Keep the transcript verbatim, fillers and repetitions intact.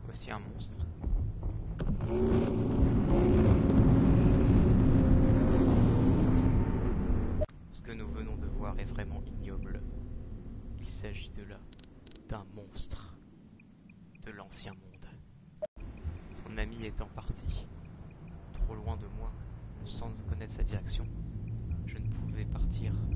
Voici un monstre. Ce que nous venons de voir est vraiment ignoble. Il s'agit de là d'un monstre de l'ancien monde. Mon ami étant parti, trop loin de moi, sans connaître sa direction, je ne pouvais partir